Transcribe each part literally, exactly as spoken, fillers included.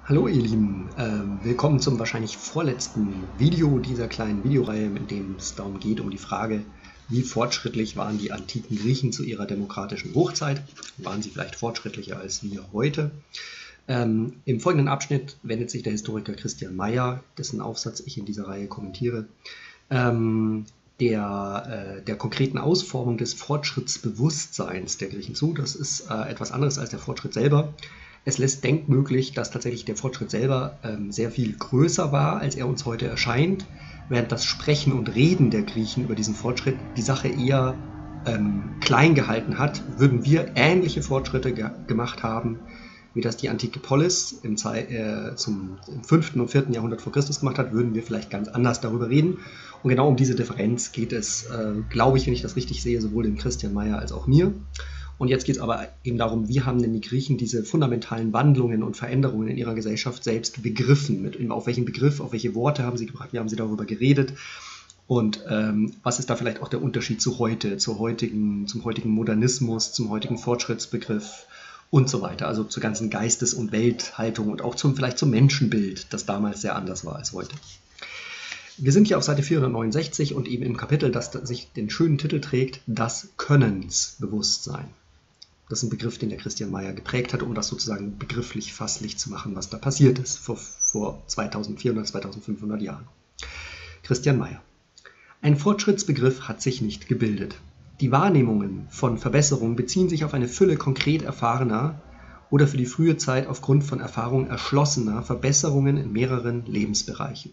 Hallo ihr Lieben, ähm, willkommen zum wahrscheinlich vorletzten Video dieser kleinen Videoreihe, in dem es darum geht, um die Frage, wie fortschrittlich waren die antiken Griechen zu ihrer demokratischen Hochzeit? Waren sie vielleicht fortschrittlicher als wir heute? Ähm, Im folgenden Abschnitt wendet sich der Historiker Christian Mayer, dessen Aufsatz ich in dieser Reihe kommentiere, ähm, der, äh, der konkreten Ausformung des Fortschrittsbewusstseins der Griechen zu. Das ist äh, etwas anderes als der Fortschritt selber. Es lässt denkmöglich, dass tatsächlich der Fortschritt selber ähm, sehr viel größer war, als er uns heute erscheint, während das Sprechen und Reden der Griechen über diesen Fortschritt die Sache eher ähm, klein gehalten hat. Würden wir ähnliche Fortschritte ge gemacht haben, wie das die antike Polis im, äh, zum, im fünften und vierten Jahrhundert vor Christus gemacht hat, würden wir vielleicht ganz anders darüber reden. Und genau um diese Differenz geht es, äh, glaube ich, wenn ich das richtig sehe, sowohl dem Christian Mayer als auch mir. Und jetzt geht es aber eben darum, wie haben denn die Griechen diese fundamentalen Wandlungen und Veränderungen in ihrer Gesellschaft selbst begriffen? Mit, auf welchen Begriff, auf welche Worte haben sie gebracht, wie haben sie darüber geredet? Und ähm, was ist da vielleicht auch der Unterschied zu heute, zur heutigen, zum heutigen Modernismus, zum heutigen Fortschrittsbegriff und so weiter? Also zur ganzen Geistes- und Welthaltung und auch zum, vielleicht zum Menschenbild, das damals sehr anders war als heute. Wir sind hier auf Seite vierhundertneunundsechzig und eben im Kapitel, das sich den schönen Titel trägt, das Könnensbewusstsein. Das ist ein Begriff, den der Christian Mayer geprägt hat, um das sozusagen begrifflich fasslich zu machen, was da passiert ist vor, vor zweitausendvierhundert, zweitausendfünfhundert Jahren. Christian Mayer. Ein Fortschrittsbegriff hat sich nicht gebildet. Die Wahrnehmungen von Verbesserungen beziehen sich auf eine Fülle konkret erfahrener oder für die frühe Zeit aufgrund von Erfahrung erschlossener Verbesserungen in mehreren Lebensbereichen.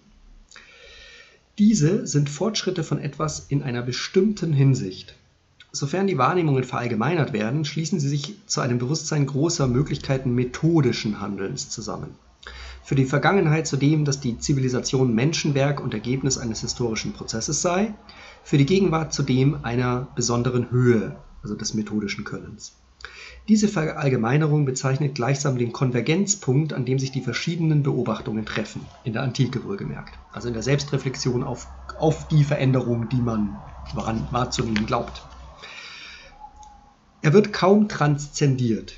Diese sind Fortschritte von etwas in einer bestimmten Hinsicht. Sofern die Wahrnehmungen verallgemeinert werden, schließen sie sich zu einem Bewusstsein großer Möglichkeiten methodischen Handelns zusammen. Für die Vergangenheit zudem, dass die Zivilisation Menschenwerk und Ergebnis eines historischen Prozesses sei, für die Gegenwart zudem einer besonderen Höhe, also des methodischen Könnens. Diese Verallgemeinerung bezeichnet gleichsam den Konvergenzpunkt, an dem sich die verschiedenen Beobachtungen treffen, in der Antike wohlgemerkt, also in der Selbstreflexion auf, auf die Veränderung, die man wahrzunehmen glaubt. Er wird kaum transzendiert.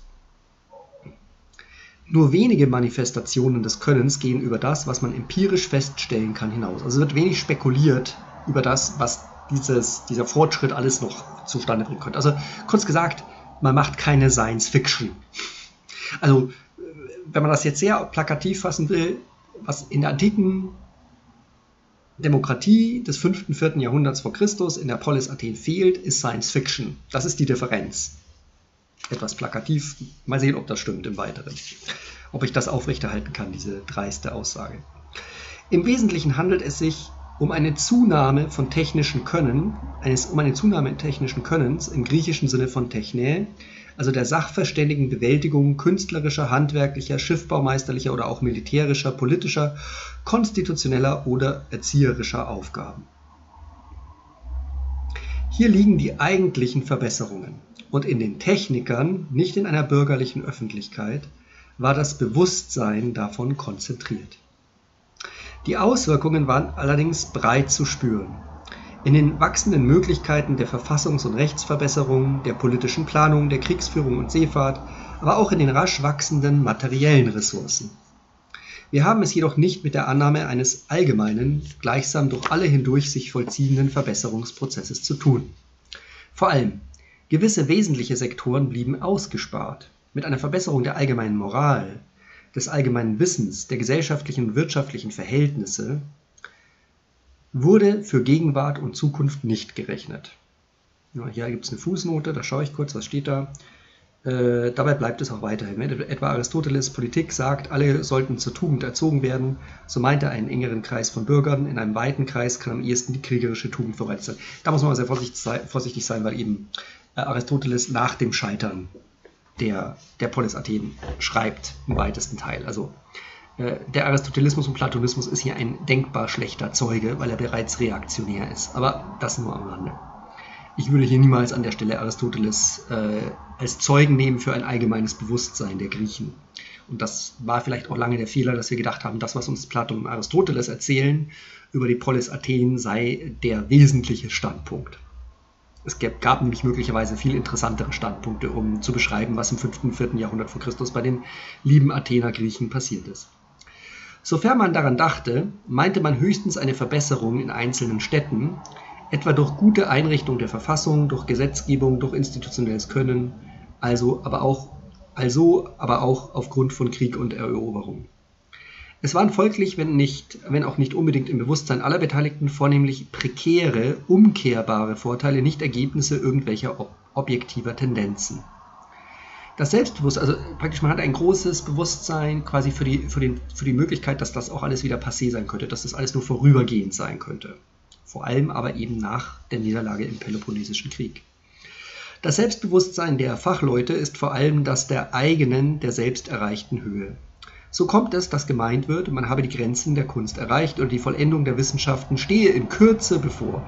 Nur wenige Manifestationen des Könnens gehen über das, was man empirisch feststellen kann, hinaus. Also wird wenig spekuliert über das, was dieses, dieser Fortschritt alles noch zustande bringen könnte. Also kurz gesagt, man macht keine Science Fiction. Also wenn man das jetzt sehr plakativ fassen will, was in der antiken Demokratie des fünften, vierten Jahrhunderts vor Christus in der Polis Athen fehlt, ist Science Fiction. Das ist die Differenz. Etwas plakativ. Mal sehen, ob das stimmt im Weiteren. Ob ich das aufrechterhalten kann, diese dreiste Aussage. Im Wesentlichen handelt es sich um eine Zunahme von technischen Können, eines, um eine Zunahme technischen Könnens im griechischen Sinne von Techne, also der sachverständigen Bewältigung künstlerischer, handwerklicher, schiffbaumeisterlicher oder auch militärischer, politischer, konstitutioneller oder erzieherischer Aufgaben. Hier liegen die eigentlichen Verbesserungen. Und in den Technikern, nicht in einer bürgerlichen Öffentlichkeit, war das Bewusstsein davon konzentriert. Die Auswirkungen waren allerdings breit zu spüren. In den wachsenden Möglichkeiten der Verfassungs- und Rechtsverbesserung, der politischen Planung, der Kriegsführung und Seefahrt, aber auch in den rasch wachsenden materiellen Ressourcen. Wir haben es jedoch nicht mit der Annahme eines allgemeinen, gleichsam durch alle hindurch sich vollziehenden Verbesserungsprozesses zu tun. Vor allem, gewisse wesentliche Sektoren blieben ausgespart. Mit einer Verbesserung der allgemeinen Moral, des allgemeinen Wissens, der gesellschaftlichen und wirtschaftlichen Verhältnisse wurde für Gegenwart und Zukunft nicht gerechnet. Ja, hier gibt es eine Fußnote, da schaue ich kurz, was steht da. Äh, dabei bleibt es auch weiterhin. Wenn etwa Aristoteles Politik sagt, alle sollten zur Tugend erzogen werden, so meint er einen engeren Kreis von Bürgern, in einem weiten Kreis kann am ehesten die kriegerische Tugend verbreitet sein. Da muss man sehr vorsichtig sein, weil eben äh, Aristoteles nach dem Scheitern der, der Polis Athen schreibt, im weitesten Teil. Also der Aristotelismus und Platonismus ist hier ein denkbar schlechter Zeuge, weil er bereits reaktionär ist. Aber das nur am Rande. Ich würde hier niemals an der Stelle Aristoteles äh, als Zeugen nehmen für ein allgemeines Bewusstsein der Griechen. Und das war vielleicht auch lange der Fehler, dass wir gedacht haben, das, was uns Platon und Aristoteles erzählen über die Polis Athen, sei der wesentliche Standpunkt. Es gab nämlich möglicherweise viel interessantere Standpunkte, um zu beschreiben, was im fünften und vierten Jahrhundert vor Christus bei den lieben Athener Griechen passiert ist. Sofern man daran dachte, meinte man höchstens eine Verbesserung in einzelnen Städten, etwa durch gute Einrichtung der Verfassung, durch Gesetzgebung, durch institutionelles Können, also aber auch, also aber auch aufgrund von Krieg und Eroberung. Es waren folglich, wenn, nicht, wenn auch nicht unbedingt im Bewusstsein aller Beteiligten, vornehmlich prekäre, umkehrbare Vorteile, nicht Ergebnisse irgendwelcher ob objektiver Tendenzen. Das Selbstbewusstsein, also praktisch man hat ein großes Bewusstsein quasi für die, für, den, für die Möglichkeit, dass das auch alles wieder passé sein könnte, dass das alles nur vorübergehend sein könnte. Vor allem aber eben nach der Niederlage im Peloponnesischen Krieg. Das Selbstbewusstsein der Fachleute ist vor allem das der eigenen, der selbst erreichten Höhe. So kommt es, dass gemeint wird, man habe die Grenzen der Kunst erreicht und die Vollendung der Wissenschaften stehe in Kürze bevor.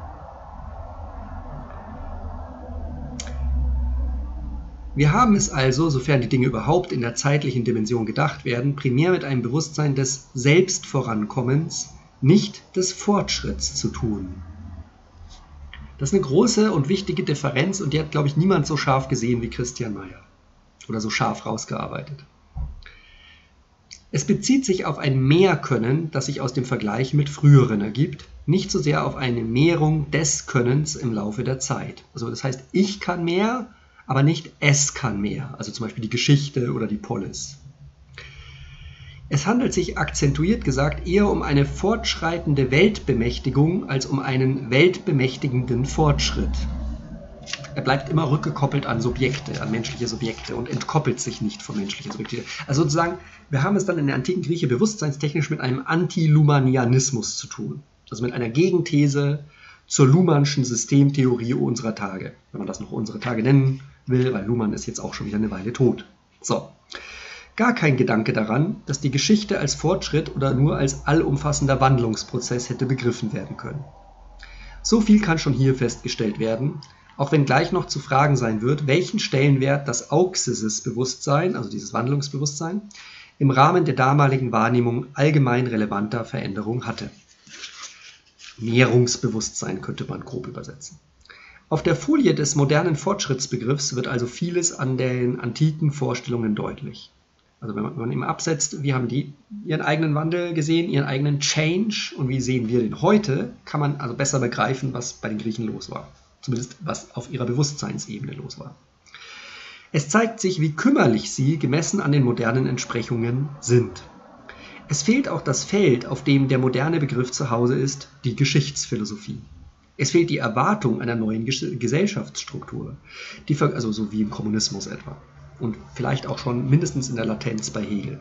Wir haben es also, sofern die Dinge überhaupt in der zeitlichen Dimension gedacht werden, primär mit einem Bewusstsein des Selbstvorankommens, nicht des Fortschritts zu tun. Das ist eine große und wichtige Differenz und die hat, glaube ich, niemand so scharf gesehen wie Christian Mayer oder so scharf rausgearbeitet. Es bezieht sich auf ein Mehrkönnen, das sich aus dem Vergleich mit früheren ergibt, nicht so sehr auf eine Mehrung des Könnens im Laufe der Zeit. Also das heißt, ich kann mehr, aber nicht es kann mehr, also zum Beispiel die Geschichte oder die Polis. Es handelt sich akzentuiert gesagt eher um eine fortschreitende Weltbemächtigung als um einen weltbemächtigenden Fortschritt. Er bleibt immer rückgekoppelt an Subjekte, an menschliche Subjekte und entkoppelt sich nicht von menschlichen Subjekten. Also sozusagen, wir haben es dann in der antiken Grieche bewusstseinstechnisch mit einem Antilumanianismus zu tun. Also mit einer Gegenthese zur Luhmannschen Systemtheorie unserer Tage. Wenn man das noch unsere Tage nennen will, weil Luhmann ist jetzt auch schon wieder eine Weile tot. So. Gar kein Gedanke daran, dass die Geschichte als Fortschritt oder nur als allumfassender Wandlungsprozess hätte begriffen werden können. So viel kann schon hier festgestellt werden, auch wenn gleich noch zu fragen sein wird, welchen Stellenwert das Auxesis-Bewusstsein, also dieses Wandlungsbewusstsein, im Rahmen der damaligen Wahrnehmung allgemein relevanter Veränderung hatte. Mehrungsbewusstsein könnte man grob übersetzen. Auf der Folie des modernen Fortschrittsbegriffs wird also vieles an den antiken Vorstellungen deutlich. Also wenn man, wenn man eben absetzt, wie haben die ihren eigenen Wandel gesehen, ihren eigenen Change und wie sehen wir den heute, kann man also besser begreifen, was bei den Griechen los war. Zumindest was auf ihrer Bewusstseinsebene los war. Es zeigt sich, wie kümmerlich sie, gemessen an den modernen Entsprechungen, sind. Es fehlt auch das Feld, auf dem der moderne Begriff zu Hause ist, die Geschichtsphilosophie. Es fehlt die Erwartung einer neuen Gesellschaftsstruktur, die, also so wie im Kommunismus etwa. Und vielleicht auch schon mindestens in der Latenz bei Hegel.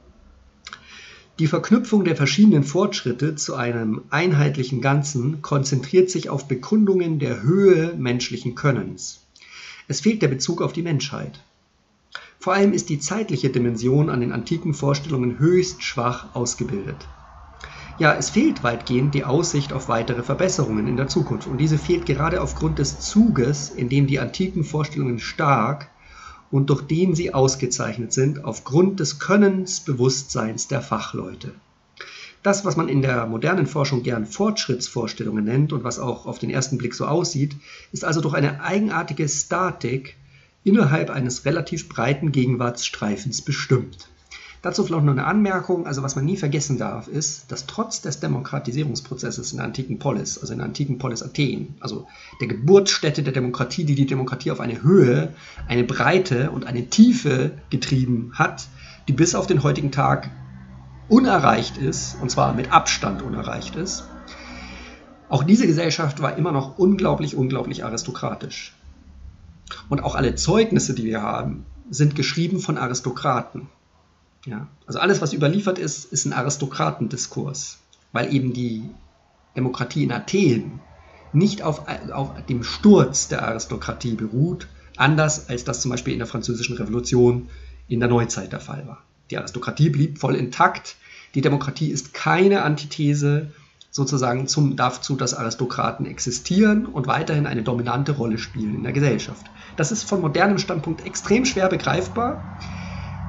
Die Verknüpfung der verschiedenen Fortschritte zu einem einheitlichen Ganzen konzentriert sich auf Bekundungen der Höhe menschlichen Könnens. Es fehlt der Bezug auf die Menschheit. Vor allem ist die zeitliche Dimension an den antiken Vorstellungen höchst schwach ausgebildet. Ja, es fehlt weitgehend die Aussicht auf weitere Verbesserungen in der Zukunft. Und diese fehlt gerade aufgrund des Zuges, in dem die antiken Vorstellungen stark und durch den sie ausgezeichnet sind, aufgrund des Könnensbewusstseins der Fachleute. Das, was man in der modernen Forschung gern Fortschrittsvorstellungen nennt und was auch auf den ersten Blick so aussieht, ist also durch eine eigenartige Statik innerhalb eines relativ breiten Gegenwartsstreifens bestimmt. Dazu vielleicht noch eine Anmerkung, also was man nie vergessen darf, ist, dass trotz des Demokratisierungsprozesses in der antiken Polis, also in der antiken Polis Athen, also der Geburtsstätte der Demokratie, die die Demokratie auf eine Höhe, eine Breite und eine Tiefe getrieben hat, die bis auf den heutigen Tag unerreicht ist, und zwar mit Abstand unerreicht ist. Auch diese Gesellschaft war immer noch unglaublich, unglaublich aristokratisch. Und auch alle Zeugnisse, die wir haben, sind geschrieben von Aristokraten. Ja, also alles, was überliefert ist, ist ein Aristokratendiskurs, weil eben die Demokratie in Athen nicht auf, auf dem Sturz der Aristokratie beruht, anders als das zum Beispiel in der Französischen Revolution in der Neuzeit der Fall war. Die Aristokratie blieb voll intakt, die Demokratie ist keine Antithese sozusagen zum, dazu, dass Aristokraten existieren und weiterhin eine dominante Rolle spielen in der Gesellschaft. Das ist von modernem Standpunkt extrem schwer begreifbar.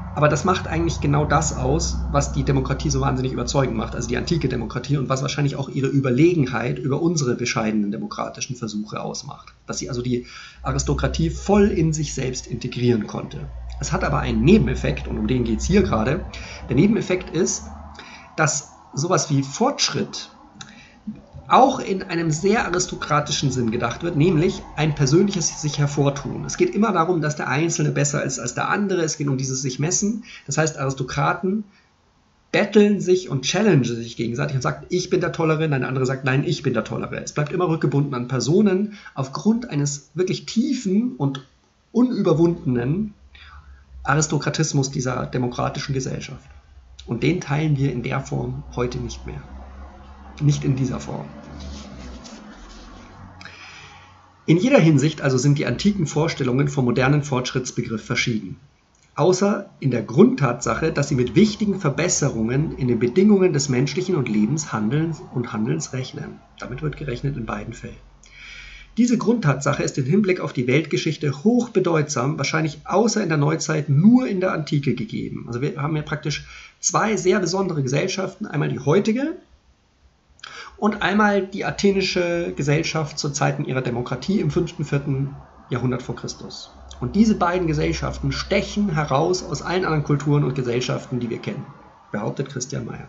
Aber das macht eigentlich genau das aus, was die Demokratie so wahnsinnig überzeugend macht, also die antike Demokratie, und was wahrscheinlich auch ihre Überlegenheit über unsere bescheidenen demokratischen Versuche ausmacht. Dass sie also die Aristokratie voll in sich selbst integrieren konnte. Es hat aber einen Nebeneffekt, und um den geht es hier gerade. Der Nebeneffekt ist, dass sowas wie Fortschritt auch in einem sehr aristokratischen Sinn gedacht wird, nämlich ein persönliches sich hervortun. Es geht immer darum, dass der Einzelne besser ist als der andere. Es geht um dieses sich messen. Das heißt, Aristokraten betteln sich und challengen sich gegenseitig und sagen, ich bin der Tollere, ein anderer sagt, nein, ich bin der Tollere. Es bleibt immer rückgebunden an Personen aufgrund eines wirklich tiefen und unüberwundenen Aristokratismus dieser demokratischen Gesellschaft. Und den teilen wir in der Form heute nicht mehr. Nicht in dieser Form. In jeder Hinsicht also sind die antiken Vorstellungen vom modernen Fortschrittsbegriff verschieden. Außer in der Grundtatsache, dass sie mit wichtigen Verbesserungen in den Bedingungen des menschlichen und Lebens, Handelns und Handelns rechnen. Damit wird gerechnet in beiden Fällen. Diese Grundtatsache ist im Hinblick auf die Weltgeschichte hochbedeutsam, wahrscheinlich außer in der Neuzeit nur in der Antike gegeben. Also wir haben ja praktisch zwei sehr besondere Gesellschaften, einmal die heutige und einmal die athenische Gesellschaft zu Zeiten ihrer Demokratie im fünften, vierten Jahrhundert vor Christus. Und diese beiden Gesellschaften stechen heraus aus allen anderen Kulturen und Gesellschaften, die wir kennen, behauptet Christian Meyer.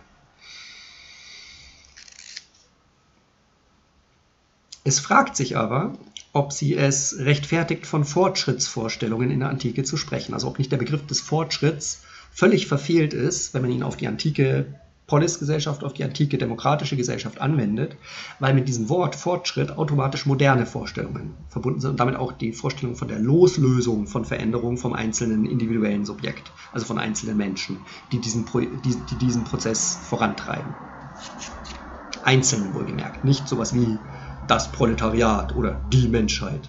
Es fragt sich aber, ob sie es rechtfertigt, von Fortschrittsvorstellungen in der Antike zu sprechen. Also ob nicht der Begriff des Fortschritts völlig verfehlt ist, wenn man ihn auf die antike Polisgesellschaft, auf die antike demokratische Gesellschaft anwendet, weil mit diesem Wort Fortschritt automatisch moderne Vorstellungen verbunden sind und damit auch die Vorstellung von der Loslösung von Veränderungen vom einzelnen individuellen Subjekt, also von einzelnen Menschen, die diesen, Pro die, die diesen Prozess vorantreiben. Einzelnen wohlgemerkt, nicht sowas wie das Proletariat oder die Menschheit.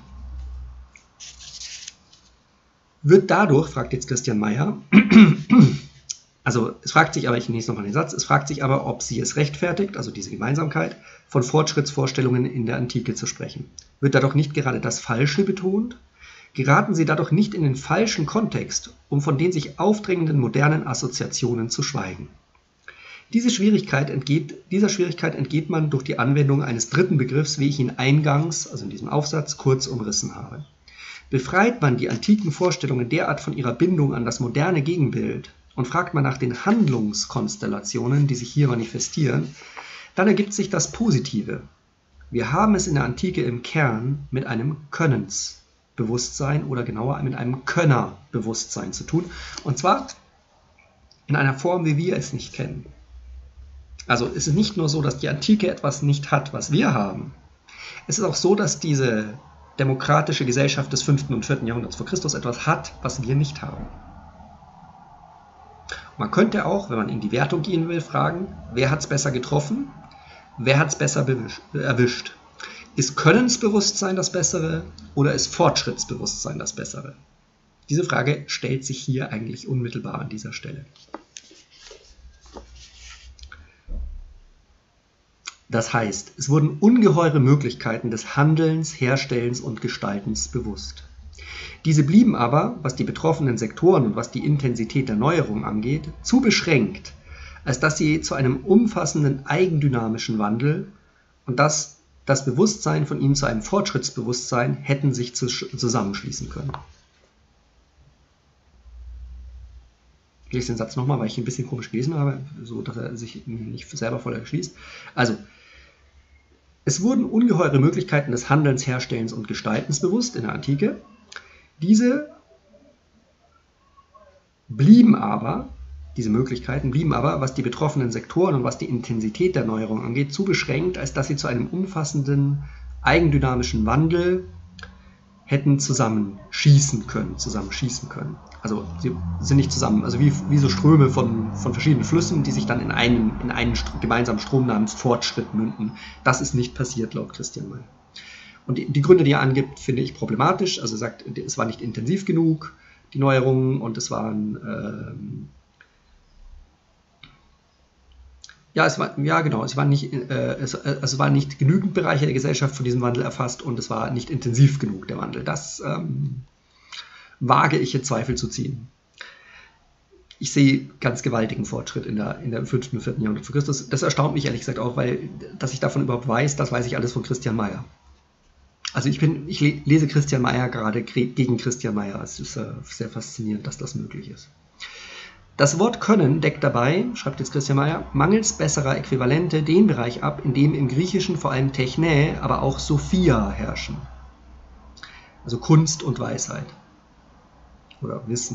Wird dadurch, fragt jetzt Christian Meyer, also es fragt sich aber, ich lese nochmal den Satz, es fragt sich aber, ob sie es rechtfertigt, also diese Gemeinsamkeit, von Fortschrittsvorstellungen in der Antike zu sprechen. Wird dadurch nicht gerade das Falsche betont? Geraten sie dadurch nicht in den falschen Kontext, um von den sich aufdrängenden modernen Assoziationen zu schweigen? Diese Schwierigkeit entgeht, dieser Schwierigkeit entgeht man durch die Anwendung eines dritten Begriffs, wie ich ihn eingangs, also in diesem Aufsatz, kurz umrissen habe. Befreit man die antiken Vorstellungen derart von ihrer Bindung an das moderne Gegenbild und fragt man nach den Handlungskonstellationen, die sich hier manifestieren, dann ergibt sich das Positive. Wir haben es in der Antike im Kern mit einem Könnensbewusstsein oder genauer mit einem Könnerbewusstsein zu tun, und zwar in einer Form, wie wir es nicht kennen. Also es ist nicht nur so, dass die Antike etwas nicht hat, was wir haben. Es ist auch so, dass diese demokratische Gesellschaft des fünften und vierten Jahrhunderts vor Christus etwas hat, was wir nicht haben. Man könnte auch, wenn man in die Wertung gehen will, fragen, wer hat es besser getroffen, wer hat es besser erwischt? Ist Könnensbewusstsein das Bessere oder ist Fortschrittsbewusstsein das Bessere? Diese Frage stellt sich hier eigentlich unmittelbar an dieser Stelle. Das heißt, es wurden ungeheure Möglichkeiten des Handelns, Herstellens und Gestaltens bewusst. Diese blieben aber, was die betroffenen Sektoren und was die Intensität der Neuerung angeht, zu beschränkt, als dass sie zu einem umfassenden eigendynamischen Wandel und das, das Bewusstsein von ihnen zu einem Fortschrittsbewusstsein hätten sich zusammenschließen können. Ich lese den Satz nochmal, weil ich ihn ein bisschen komisch gelesen habe, so dass er sich nicht selber voll erschließt. Also, es wurden ungeheure Möglichkeiten des Handelns, Herstellens und Gestaltens bewusst in der Antike. Diese blieben aber, diese Möglichkeiten blieben aber, was die betroffenen Sektoren und was die Intensität der Neuerung angeht, zu beschränkt, als dass sie zu einem umfassenden eigendynamischen Wandel hätten zusammenschießen können, zusammenschießen können. Also sie sind nicht zusammen, also wie, wie so Ströme von, von verschiedenen Flüssen, die sich dann in einen, in einen St- gemeinsamen Strom namens Fortschritt münden. Das ist nicht passiert, laut Christian Meyer. Und die, die Gründe, die er angibt, finde ich problematisch. Also er sagt, es war nicht intensiv genug, die Neuerungen, und es waren, ähm, ja, es war, ja genau, es waren nicht, äh, es, es waren nicht genügend Bereiche der Gesellschaft von diesem Wandel erfasst und es war nicht intensiv genug, der Wandel. Das ähm, wage ich in Zweifel zu ziehen. ich sehe ganz gewaltigen Fortschritt in der, in der fünften und vierten Jahrhundert vor Christus. Das erstaunt mich ehrlich gesagt auch, weil, dass ich davon überhaupt weiß, das weiß ich alles von Christian Meyer. Also ich, bin, ich lese Christian Meyer gerade gegen Christian Meyer. Es ist äh, sehr faszinierend, dass das möglich ist. Das Wort Können deckt dabei, schreibt jetzt Christian Meyer, mangels besserer Äquivalente den Bereich ab, in dem im Griechischen vor allem Techne, aber auch Sophia herrschen. Also Kunst und Weisheit. Oder Wissen.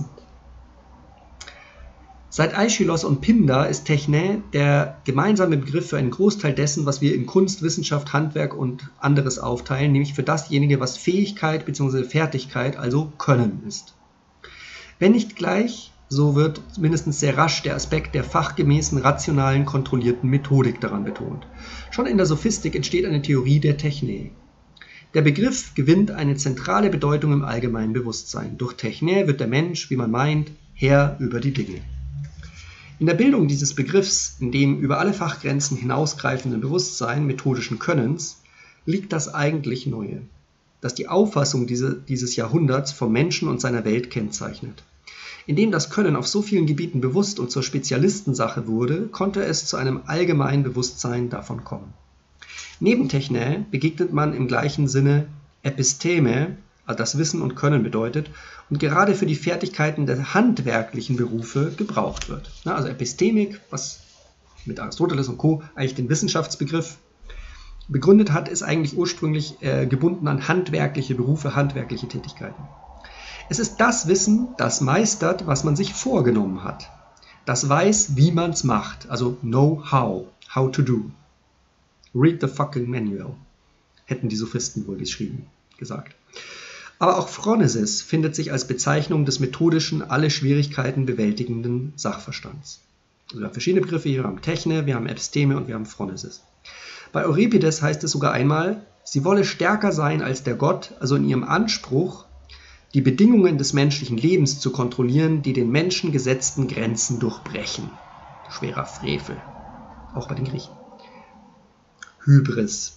Seit Aeschylos und Pindar ist Techne der gemeinsame Begriff für einen Großteil dessen, was wir in Kunst, Wissenschaft, Handwerk und anderes aufteilen, nämlich für dasjenige, was Fähigkeit bzw. Fertigkeit, also Können ist. Wenn nicht gleich, so wird mindestens sehr rasch der Aspekt der fachgemäßen, rationalen, kontrollierten Methodik daran betont. Schon in der Sophistik entsteht eine Theorie der Techne. Der Begriff gewinnt eine zentrale Bedeutung im allgemeinen Bewusstsein. Durch Techne wird der Mensch, wie man meint, Herr über die Dinge. In der Bildung dieses Begriffs, in dem über alle Fachgrenzen hinausgreifenden Bewusstsein methodischen Könnens, liegt das eigentlich Neue, das die Auffassung diese, dieses Jahrhunderts vom Menschen und seiner Welt kennzeichnet. Indem das Können auf so vielen Gebieten bewusst und zur Spezialistensache wurde, konnte es zu einem allgemeinen Bewusstsein davon kommen. Neben Techne begegnet man im gleichen Sinne Episteme, also das Wissen und Können bedeutet, und gerade für die Fertigkeiten der handwerklichen Berufe gebraucht wird. Also Epistemik, was mit Aristoteles und Co. eigentlich den Wissenschaftsbegriff begründet hat, ist eigentlich ursprünglich äh, gebunden an handwerkliche Berufe, handwerkliche Tätigkeiten. Es ist das Wissen, das meistert, was man sich vorgenommen hat. Das weiß, wie man es macht, also know how, how to do. Read the fucking manual, hätten die Sophisten wohl geschrieben, gesagt. Aber auch Phronesis findet sich als Bezeichnung des methodischen, alle Schwierigkeiten bewältigenden Sachverstands. Also wir haben verschiedene Begriffe, wir haben Techne, wir haben Episteme und wir haben Phronesis. Bei Euripides heißt es sogar einmal, sie wolle stärker sein als der Gott, also in ihrem Anspruch, die Bedingungen des menschlichen Lebens zu kontrollieren, die den Menschen gesetzten Grenzen durchbrechen. Schwerer Frevel, auch bei den Griechen. Hybris.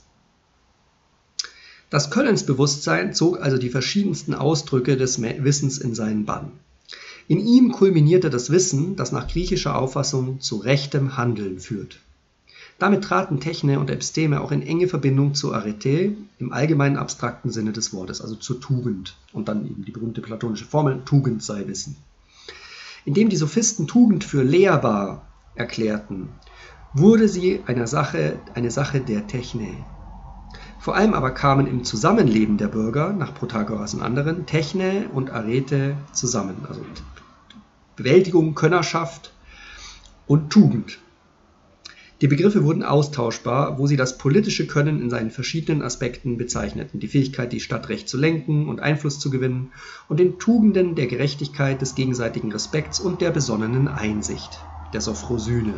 Das Könnensbewusstsein zog also die verschiedensten Ausdrücke des Wissens in seinen Bann. In ihm kulminierte das Wissen, das nach griechischer Auffassung zu rechtem Handeln führt. Damit traten Techne und Episteme auch in enge Verbindung zur Arete im allgemeinen abstrakten Sinne des Wortes, also zur Tugend. Und dann eben die berühmte platonische Formel, Tugend sei Wissen. Indem die Sophisten Tugend für lehrbar erklärten, wurde sie eine Sache, eine Sache der Techne. Vor allem aber kamen im Zusammenleben der Bürger, nach Protagoras und anderen, Techne und Arete zusammen. Also Bewältigung, Könnerschaft und Tugend. Die Begriffe wurden austauschbar, wo sie das politische Können in seinen verschiedenen Aspekten bezeichneten. Die Fähigkeit, die Stadt recht zu lenken und Einfluss zu gewinnen und den Tugenden der Gerechtigkeit, des gegenseitigen Respekts und der besonnenen Einsicht, der Sophrosyne.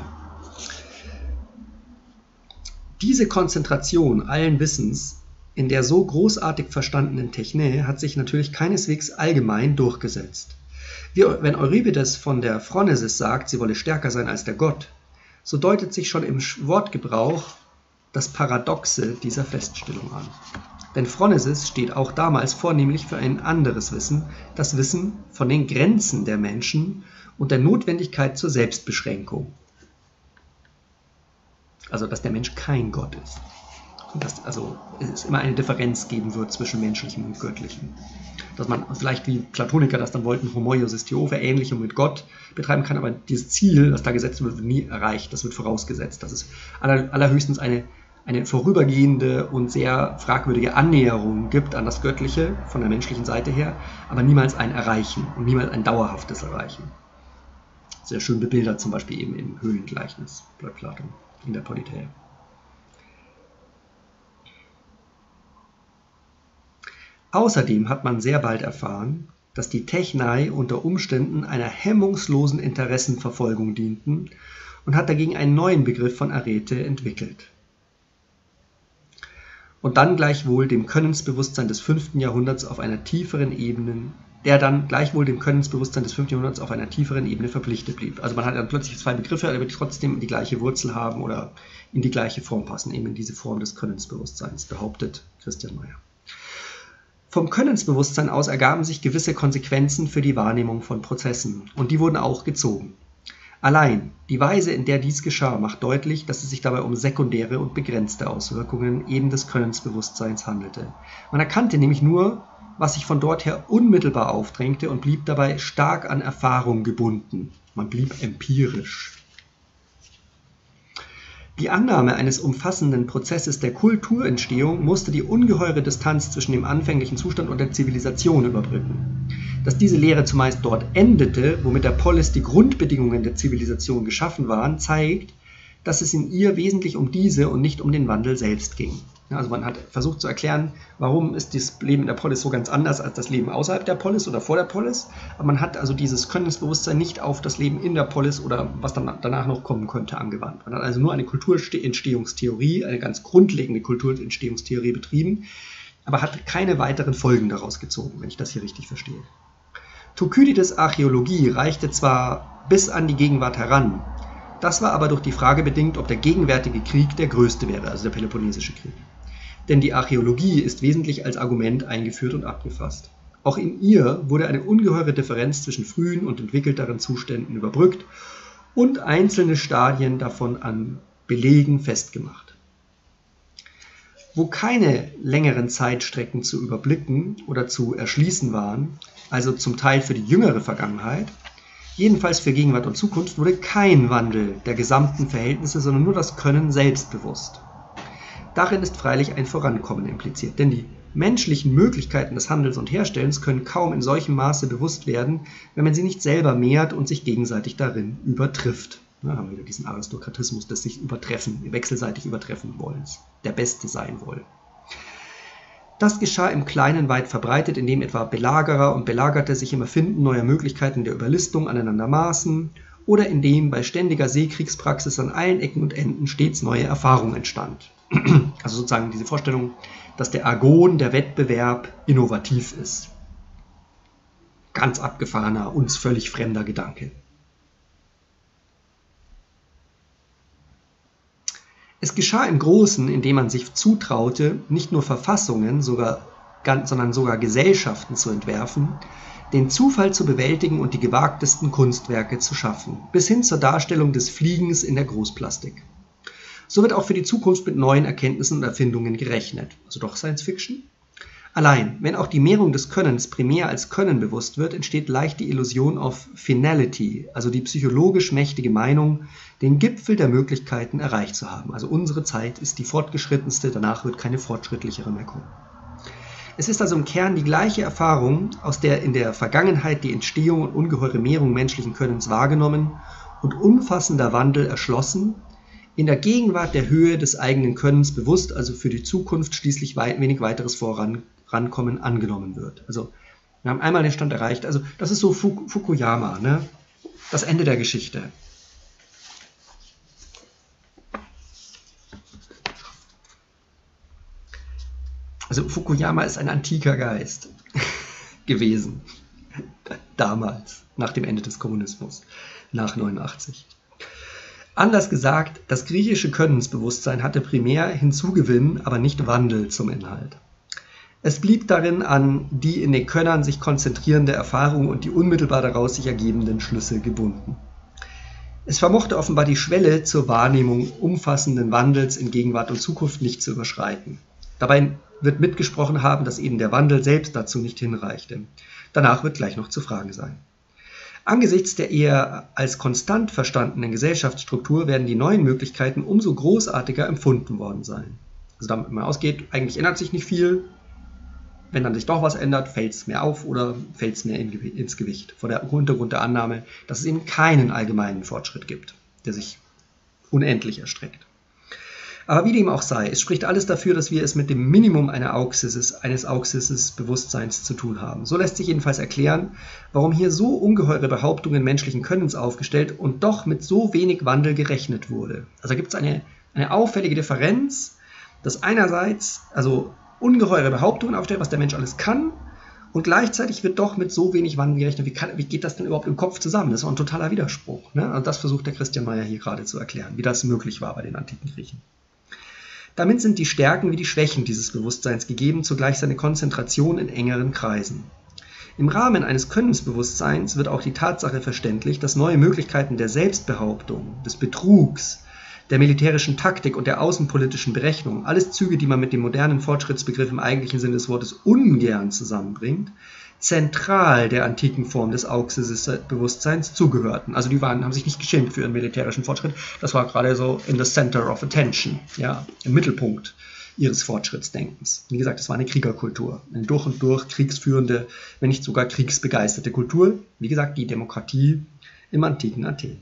Diese Konzentration allen Wissens in der so großartig verstandenen Techne hat sich natürlich keineswegs allgemein durchgesetzt. Wie wenn Euripides von der Phronesis sagt, sie wolle stärker sein als der Gott, so deutet sich schon im Wortgebrauch das Paradoxe dieser Feststellung an. Denn Phronesis steht auch damals vornehmlich für ein anderes Wissen, das Wissen von den Grenzen der Menschen und der Notwendigkeit zur Selbstbeschränkung. Also, dass der Mensch kein Gott ist. Und dass also, es immer eine Differenz geben wird zwischen menschlichem und göttlichem. Dass man vielleicht wie Platoniker das dann wollten, Homoiousis Theo, Verähnlichung mit Gott betreiben kann, aber dieses Ziel, das da gesetzt wird, wird nie erreicht. Das wird vorausgesetzt. Das ist aller, allerhöchstens eine, eine vorübergehende und sehr fragwürdige Annäherung gibt an das Göttliche von der menschlichen Seite her, aber niemals ein Erreichen und niemals ein dauerhaftes Erreichen. Sehr schön bebildert, zum Beispiel eben im Höhlengleichnis bei Platon. In der Politeia. Außerdem hat man sehr bald erfahren, dass die Technai unter Umständen einer hemmungslosen Interessenverfolgung dienten und hat dagegen einen neuen Begriff von Arete entwickelt. Und dann gleichwohl dem Könnensbewusstsein des fünften Jahrhunderts auf einer tieferen Ebene der dann gleichwohl dem Könnensbewusstsein des fünften Jahrhunderts auf einer tieferen Ebene verpflichtet blieb. Also man hat dann plötzlich zwei Begriffe, aber die trotzdem die gleiche Wurzel haben oder in die gleiche Form passen, eben in diese Form des Könnensbewusstseins, behauptet Christian Meyer. Vom Könnensbewusstsein aus ergaben sich gewisse Konsequenzen für die Wahrnehmung von Prozessen und die wurden auch gezogen. Allein die Weise, in der dies geschah, macht deutlich, dass es sich dabei um sekundäre und begrenzte Auswirkungen eben des Könnensbewusstseins handelte. Man erkannte nämlich nur, was sich von dort her unmittelbar aufdrängte und blieb dabei stark an Erfahrung gebunden. Man blieb empirisch. Die Annahme eines umfassenden Prozesses der Kulturentstehung musste die ungeheure Distanz zwischen dem anfänglichen Zustand und der Zivilisation überbrücken. Dass diese Lehre zumeist dort endete, wo mit der Polis die Grundbedingungen der Zivilisation geschaffen waren, zeigt, dass es in ihr wesentlich um diese und nicht um den Wandel selbst ging. Also man hat versucht zu erklären, warum ist das Leben in der Polis so ganz anders als das Leben außerhalb der Polis oder vor der Polis. Aber man hat also dieses Könnensbewusstsein nicht auf das Leben in der Polis oder was dann danach noch kommen könnte angewandt. Man hat also nur eine Kulturentstehungstheorie, eine ganz grundlegende Kulturentstehungstheorie betrieben, aber hat keine weiteren Folgen daraus gezogen, wenn ich das hier richtig verstehe. Thukydides' Archäologie reichte zwar bis an die Gegenwart heran, das war aber durch die Frage bedingt, ob der gegenwärtige Krieg der größte wäre, also der Peloponnesische Krieg. Denn die Archäologie ist wesentlich als Argument eingeführt und abgefasst. Auch in ihr wurde eine ungeheure Differenz zwischen frühen und entwickelteren Zuständen überbrückt und einzelne Stadien davon an Belegen festgemacht. Wo keine längeren Zeitstrecken zu überblicken oder zu erschließen waren, also zum Teil für die jüngere Vergangenheit, jedenfalls für Gegenwart und Zukunft, wurde kein Wandel der gesamten Verhältnisse, sondern nur das Können selbst bewusst. Darin ist freilich ein Vorankommen impliziert, denn die menschlichen Möglichkeiten des Handelns und Herstellens können kaum in solchem Maße bewusst werden, wenn man sie nicht selber mehrt und sich gegenseitig darin übertrifft. Da haben wir wieder diesen Aristokratismus des sich übertreffen, wechselseitig übertreffen Wollens, der Beste sein wollen. Das geschah im Kleinen weit verbreitet, indem etwa Belagerer und Belagerte sich im Erfinden neuer Möglichkeiten der Überlistung aneinander maßen oder indem bei ständiger Seekriegspraxis an allen Ecken und Enden stets neue Erfahrung entstand. Also sozusagen diese Vorstellung, dass der Agon, der Wettbewerb, innovativ ist. Ganz abgefahrener, uns völlig fremder Gedanke. Es geschah im Großen, indem man sich zutraute, nicht nur Verfassungen, sogar, sondern sogar Gesellschaften zu entwerfen, den Zufall zu bewältigen und die gewagtesten Kunstwerke zu schaffen, bis hin zur Darstellung des Fliegens in der Großplastik. So wird auch für die Zukunft mit neuen Erkenntnissen und Erfindungen gerechnet. Also doch Science Fiction? Allein, wenn auch die Mehrung des Könnens primär als Können bewusst wird, entsteht leicht die Illusion auf Finality, also die psychologisch mächtige Meinung, den Gipfel der Möglichkeiten erreicht zu haben. Also unsere Zeit ist die fortgeschrittenste, danach wird keine fortschrittlichere mehr kommen. Es ist also im Kern die gleiche Erfahrung, aus der in der Vergangenheit die Entstehung und ungeheure Mehrung menschlichen Könnens wahrgenommen und umfassender Wandel erschlossen, in der Gegenwart der Höhe des eigenen Könnens bewusst, also für die Zukunft schließlich weit, wenig weiteres Vorankommen angenommen wird. Also wir haben einmal den Stand erreicht, also das ist so Fukuyama, ne? Das Ende der Geschichte. Also Fukuyama ist ein antiker Geist gewesen, damals, nach dem Ende des Kommunismus, nach neunundachtzig. Anders gesagt, das griechische Könnensbewusstsein hatte primär Hinzugewinn, aber nicht Wandel zum Inhalt. Es blieb darin an die in den Könnern sich konzentrierende Erfahrung und die unmittelbar daraus sich ergebenden Schlüsse gebunden. Es vermochte offenbar die Schwelle zur Wahrnehmung umfassenden Wandels in Gegenwart und Zukunft nicht zu überschreiten. Dabei wird mitgesprochen haben, dass eben der Wandel selbst dazu nicht hinreichte. Danach wird gleich noch zu fragen sein. Angesichts der eher als konstant verstandenen Gesellschaftsstruktur werden die neuen Möglichkeiten umso großartiger empfunden worden sein. Also damit man ausgeht, eigentlich ändert sich nicht viel. Wenn dann sich doch was ändert, fällt es mehr auf oder fällt es mehr in, ins Gewicht. Vor der Hintergrund der Annahme, dass es eben keinen allgemeinen Fortschritt gibt, der sich unendlich erstreckt. Aber wie dem auch sei, es spricht alles dafür, dass wir es mit dem Minimum einer Auxisses, eines Auxisses-Bewusstseins zu tun haben. So lässt sich jedenfalls erklären, warum hier so ungeheure Behauptungen menschlichen Könnens aufgestellt und doch mit so wenig Wandel gerechnet wurde. Also gibt es eine, eine auffällige Differenz, dass einerseits also ungeheure Behauptungen aufstellt, was der Mensch alles kann, und gleichzeitig wird doch mit so wenig Wandel gerechnet. Wie, kann, wie geht das denn überhaupt im Kopf zusammen? Das ist auch ein totaler Widerspruch. Ne? Und das versucht der Christian Meyer hier gerade zu erklären, wie das möglich war bei den antiken Griechen. Damit sind die Stärken wie die Schwächen dieses Bewusstseins gegeben, zugleich seine Konzentration in engeren Kreisen. Im Rahmen eines Könnensbewusstseins wird auch die Tatsache verständlich, dass neue Möglichkeiten der Selbstbehauptung, des Betrugs, der militärischen Taktik und der außenpolitischen Berechnung, alles Züge, die man mit dem modernen Fortschrittsbegriff im eigentlichen Sinne des Wortes ungern zusammenbringt, zentral der antiken Form des Auxis-Bewusstseins zugehörten. Also die waren, haben sich nicht geschämt für ihren militärischen Fortschritt. Das war gerade so in the center of attention, ja, im Mittelpunkt ihres Fortschrittsdenkens. Wie gesagt, es war eine Kriegerkultur, eine durch und durch kriegsführende, wenn nicht sogar kriegsbegeisterte Kultur. Wie gesagt, die Demokratie im antiken Athen.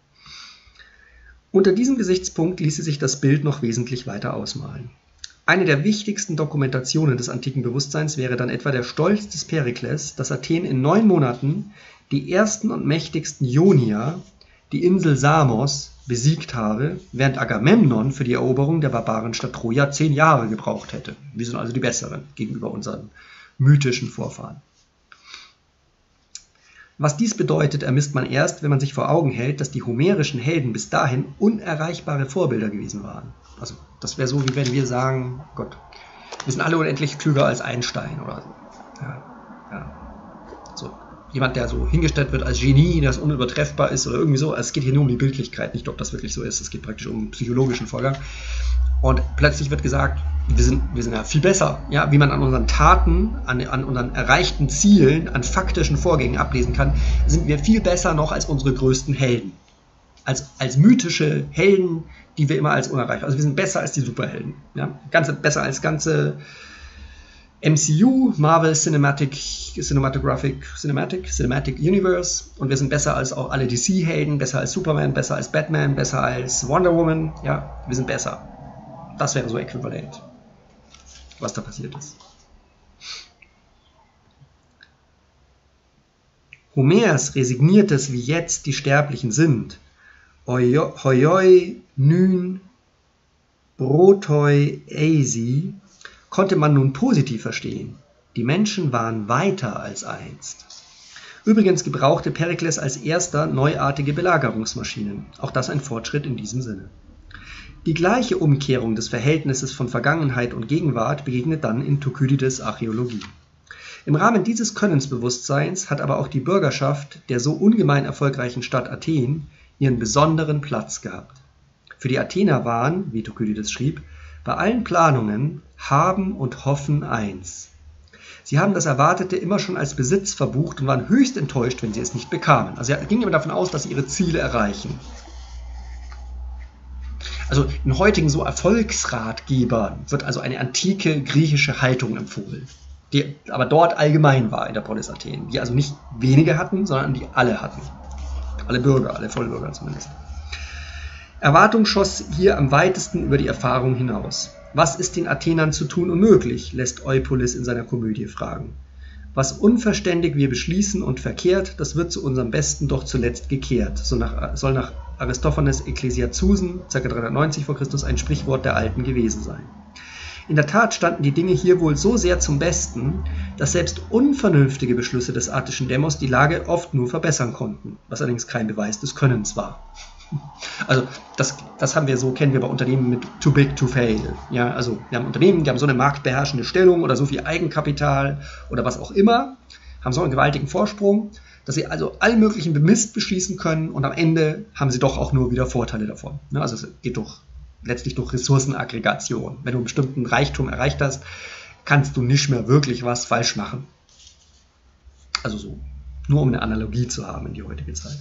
Unter diesem Gesichtspunkt ließe sich das Bild noch wesentlich weiter ausmalen. Eine der wichtigsten Dokumentationen des antiken Bewusstseins wäre dann etwa der Stolz des Perikles, dass Athen in neun Monaten die ersten und mächtigsten Ionier, die Insel Samos, besiegt habe, während Agamemnon für die Eroberung der Barbarenstadt Troja zehn Jahre gebraucht hätte. Wir sind also die Besseren gegenüber unseren mythischen Vorfahren. Was dies bedeutet, ermisst man erst, wenn man sich vor Augen hält, dass die homerischen Helden bis dahin unerreichbare Vorbilder gewesen waren. Also das wäre so, wie wenn wir sagen, Gott, wir sind alle unendlich klüger als Einstein oder so. Ja, ja. So. Jemand, der so hingestellt wird als Genie, das unübertreffbar ist oder irgendwie so. Also es geht hier nur um die Bildlichkeit, nicht ob das wirklich so ist. Es geht praktisch um einen psychologischen Vorgang. Und plötzlich wird gesagt, wir sind, wir sind ja viel besser, ja, wie man an unseren Taten, an, an unseren erreichten Zielen, an faktischen Vorgängen ablesen kann, sind wir viel besser noch als unsere größten Helden. Als, als mythische Helden, die wir immer als unerreichbar. Also wir sind besser als die Superhelden. Ja? Ganze, besser als ganze M C U, Marvel Cinematic, Cinematographic, Cinematic, Cinematic Universe. Und wir sind besser als auch alle D C-Helden, besser als Superman, besser als Batman, besser als Wonder Woman. Ja, wir sind besser. Das wäre so äquivalent, was da passiert ist. Homers resigniertes wie jetzt die Sterblichen sind, hoioi nyn brotoi eisi, konnte man nun positiv verstehen. Die Menschen waren weiter als einst. Übrigens gebrauchte Perikles als erster neuartige Belagerungsmaschinen. Auch das ein Fortschritt in diesem Sinne. Die gleiche Umkehrung des Verhältnisses von Vergangenheit und Gegenwart begegnet dann in Thukydides' Archäologie. Im Rahmen dieses Könnensbewusstseins hat aber auch die Bürgerschaft der so ungemein erfolgreichen Stadt Athen ihren besonderen Platz gehabt. Für die Athener waren, wie Thukydides schrieb, bei allen Planungen Haben und Hoffen eins. Sie haben das Erwartete immer schon als Besitz verbucht und waren höchst enttäuscht, wenn sie es nicht bekamen. Also sie gingen immer davon aus, dass sie ihre Ziele erreichen. Also in heutigen so Erfolgsratgebern wird also eine antike griechische Haltung empfohlen, die aber dort allgemein war in der Polis Athen, die also nicht wenige hatten, sondern die alle hatten. Alle Bürger, alle Vollbürger zumindest. Erwartung schoss hier am weitesten über die Erfahrung hinaus. Was ist den Athenern zu tun unmöglich, lässt Eupolis in seiner Komödie fragen. Was unverständig wir beschließen und verkehrt, das wird zu unserem Besten doch zuletzt gekehrt, so nach, soll nach Aristophanes Ekklesiazusen, ca. dreihundertneunzig vor Christus, ein Sprichwort der Alten gewesen sein. In der Tat standen die Dinge hier wohl so sehr zum Besten, dass selbst unvernünftige Beschlüsse des attischen Demos die Lage oft nur verbessern konnten, was allerdings kein Beweis des Könnens war. Also das, das haben wir so, kennen wir bei Unternehmen mit too big to fail. Ja, also wir haben Unternehmen, die haben so eine marktbeherrschende Stellung oder so viel Eigenkapital oder was auch immer, haben so einen gewaltigen Vorsprung, dass sie also allen möglichen Mist beschließen können und am Ende haben sie doch auch nur wieder Vorteile davon. Also es geht doch letztlich durch Ressourcenaggregation. Wenn du einen bestimmten Reichtum erreicht hast, kannst du nicht mehr wirklich was falsch machen. Also so, nur um eine Analogie zu haben in die heutige Zeit.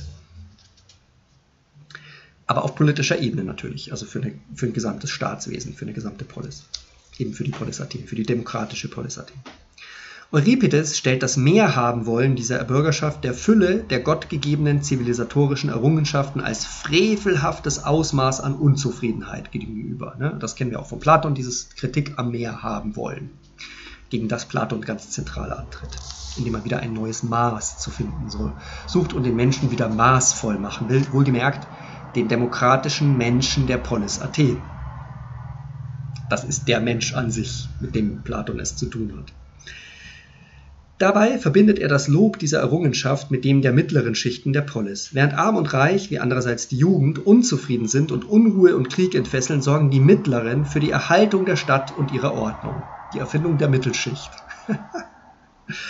Aber auf politischer Ebene natürlich, also für, eine, für ein gesamtes Staatswesen, für eine gesamte Polis. Eben für die Polis Athen, für die demokratische Polis Athen. Euripides stellt das Mehrhaben-Wollen dieser Bürgerschaft der Fülle der gottgegebenen zivilisatorischen Errungenschaften als frevelhaftes Ausmaß an Unzufriedenheit gegenüber. Das kennen wir auch von Platon, dieses Kritik am Mehrhaben-Wollen, gegen das Platon ganz zentral antritt, indem er wieder ein neues Maß zu finden soll, sucht und den Menschen wieder maßvoll machen will, wohlgemerkt den demokratischen Menschen der Polis Athen. Das ist der Mensch an sich, mit dem Platon es zu tun hat. Dabei verbindet er das Lob dieser Errungenschaft mit dem der mittleren Schichten der Polis. Während Arm und Reich, wie andererseits die Jugend, unzufrieden sind und Unruhe und Krieg entfesseln, sorgen die Mittleren für die Erhaltung der Stadt und ihrer Ordnung. Die Erfindung der Mittelschicht.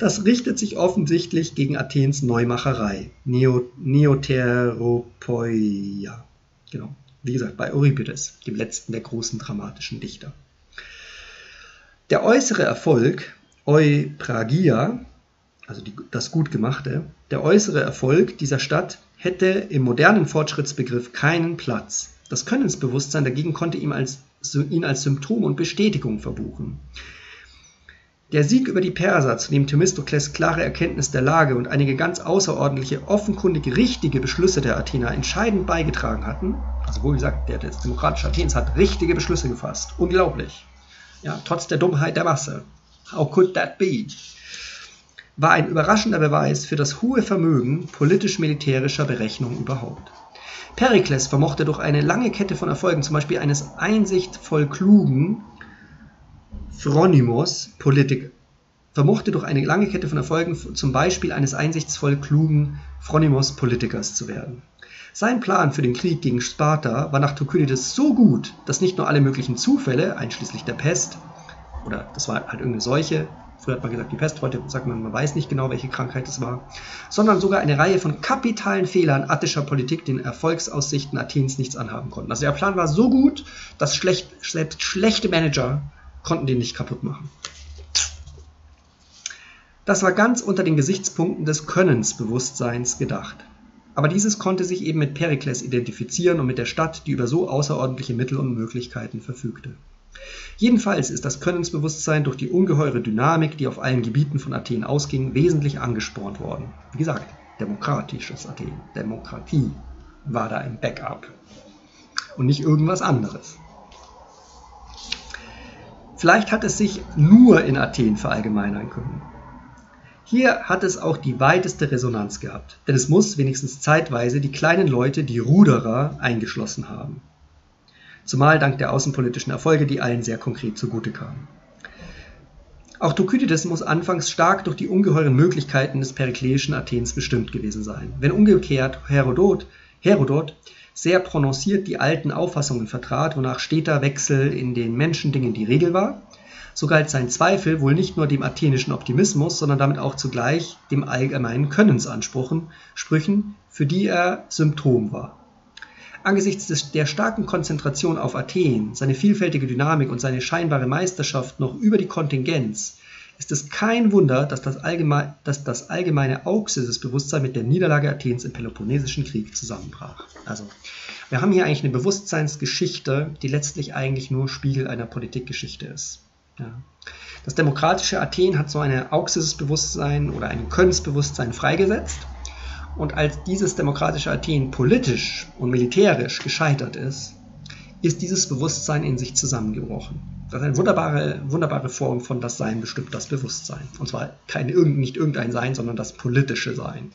Das richtet sich offensichtlich gegen Athens Neumacherei, Neo, Neoteropoia, genau, wie gesagt, bei Euripides, dem letzten der großen dramatischen Dichter. Der äußere Erfolg, Eupragia, also die, das Gutgemachte, der äußere Erfolg dieser Stadt hätte im modernen Fortschrittsbegriff keinen Platz. Das Könnensbewusstsein dagegen konnte ihm als, ihn als Symptom und Bestätigung verbuchen. Der Sieg über die Perser, zu dem Themistokles klare Erkenntnis der Lage und einige ganz außerordentliche, offenkundig richtige Beschlüsse der Athener entscheidend beigetragen hatten, also wohl gesagt, der des demokratischen Athens hat richtige Beschlüsse gefasst, unglaublich, ja, trotz der Dummheit der Masse. How could that be? War ein überraschender Beweis für das hohe Vermögen politisch-militärischer Berechnung überhaupt. Perikles vermochte durch eine lange Kette von Erfolgen, zum Beispiel eines einsichtsvoll klugen Phronimos, Politik, vermochte durch eine lange Kette von Erfolgen zum Beispiel eines einsichtsvoll klugen Phronimos Politikers zu werden. Sein Plan für den Krieg gegen Sparta war nach Thukydides so gut, dass nicht nur alle möglichen Zufälle, einschließlich der Pest, oder das war halt irgendeine Seuche, früher hat man gesagt die Pest, heute sagt man, man weiß nicht genau, welche Krankheit es war, sondern sogar eine Reihe von kapitalen Fehlern attischer Politik den Erfolgsaussichten Athens nichts anhaben konnten. Also der Plan war so gut, dass schlecht, selbst schlechte Manager konnten den nicht kaputt machen. Das war ganz unter den Gesichtspunkten des Könnensbewusstseins gedacht. Aber dieses konnte sich eben mit Perikles identifizieren und mit der Stadt, die über so außerordentliche Mittel und Möglichkeiten verfügte. Jedenfalls ist das Könnensbewusstsein durch die ungeheure Dynamik, die auf allen Gebieten von Athen ausging, wesentlich angespornt worden. Wie gesagt, demokratisches Athen, Demokratie war da ein Backup und nicht irgendwas anderes. Vielleicht hat es sich nur in Athen verallgemeinern können. Hier hat es auch die weiteste Resonanz gehabt, denn es muss wenigstens zeitweise die kleinen Leute, die Ruderer, eingeschlossen haben. Zumal dank der außenpolitischen Erfolge, die allen sehr konkret zugute kamen. Auch Thukydides muss anfangs stark durch die ungeheuren Möglichkeiten des perikleischen Athens bestimmt gewesen sein. Wenn umgekehrt Herodot, Herodot sehr prononciert die alten Auffassungen vertrat, wonach steter Wechsel in den Menschendingen die Regel war, so galt sein Zweifel wohl nicht nur dem athenischen Optimismus, sondern damit auch zugleich dem allgemeinen Könnensansprüchen, Sprüchen, für die er Symptom war. Angesichts des, der starken Konzentration auf Athen, seine vielfältige Dynamik und seine scheinbare Meisterschaft noch über die Kontingenz, ist es kein Wunder, dass das, allgemein, dass das allgemeine Auxisses-Bewusstsein mit der Niederlage Athens im Peloponnesischen Krieg zusammenbrach. Also, wir haben hier eigentlich eine Bewusstseinsgeschichte, die letztlich eigentlich nur Spiegel einer Politikgeschichte ist. Ja. Das demokratische Athen hat so ein Auxisses-Bewusstsein oder ein Könnensbewusstsein freigesetzt. Und als dieses demokratische Athen politisch und militärisch gescheitert ist, ist dieses Bewusstsein in sich zusammengebrochen. Das ist eine wunderbare, wunderbare Form von das Sein bestimmt das Bewusstsein. Und zwar kein, nicht irgendein Sein, sondern das politische Sein.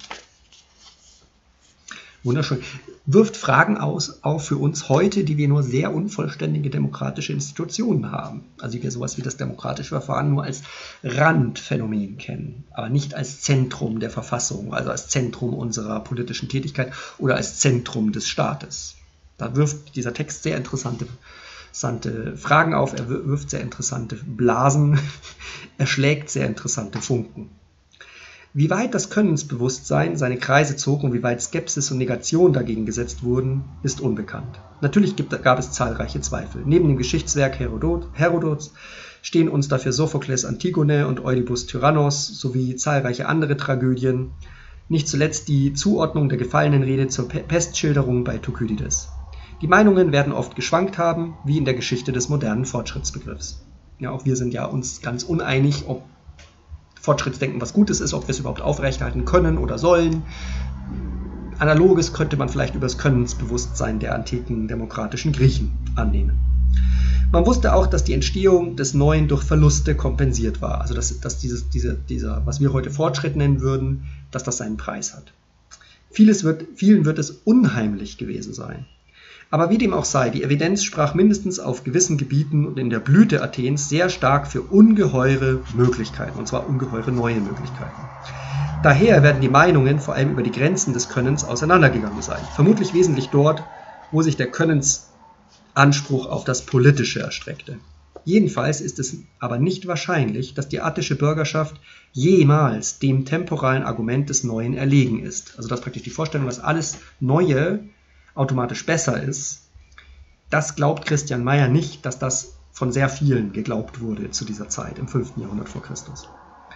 Wunderschön. Wirft Fragen aus, auch für uns heute, die wir nur sehr unvollständige demokratische Institutionen haben. Also die wir sowas wie das demokratische Verfahren nur als Randphänomen kennen, aber nicht als Zentrum der Verfassung, also als Zentrum unserer politischen Tätigkeit oder als Zentrum des Staates. Da wirft dieser Text sehr interessante, interessante Fragen auf, er wirft sehr interessante Blasen, er schlägt sehr interessante Funken. Wie weit das Könnensbewusstsein seine Kreise zog und wie weit Skepsis und Negation dagegen gesetzt wurden, ist unbekannt. Natürlich gibt, gab es zahlreiche Zweifel. Neben dem Geschichtswerk Herodot, Herodots stehen uns dafür Sophokles Antigone und Oedipus Tyrannos sowie zahlreiche andere Tragödien, nicht zuletzt die Zuordnung der Gefallenenrede zur Pestschilderung bei Thukydides. Die Meinungen werden oft geschwankt haben, wie in der Geschichte des modernen Fortschrittsbegriffs. Ja, auch wir sind ja uns ganz uneinig, ob Fortschrittsdenken was Gutes ist, ob wir es überhaupt aufrechterhalten können oder sollen. Analoges könnte man vielleicht über das Könnensbewusstsein der antiken demokratischen Griechen annehmen. Man wusste auch, dass die Entstehung des Neuen durch Verluste kompensiert war, also dass, dass dieses, diese, dieser, was wir heute Fortschritt nennen würden, dass das seinen Preis hat. Vieles wird, vielen wird es unheimlich gewesen sein. Aber wie dem auch sei, die Evidenz sprach mindestens auf gewissen Gebieten und in der Blüte Athens sehr stark für ungeheure Möglichkeiten, und zwar ungeheure neue Möglichkeiten. Daher werden die Meinungen vor allem über die Grenzen des Könnens auseinandergegangen sein, vermutlich wesentlich dort, wo sich der Könnensanspruch auf das Politische erstreckte. Jedenfalls ist es aber nicht wahrscheinlich, dass die attische Bürgerschaft jemals dem temporalen Argument des Neuen erlegen ist. Also dass praktisch die Vorstellung, dass alles Neue automatisch besser ist, das glaubt Christian Mayer nicht, dass das von sehr vielen geglaubt wurde zu dieser Zeit, im fünften Jahrhundert vor Christus.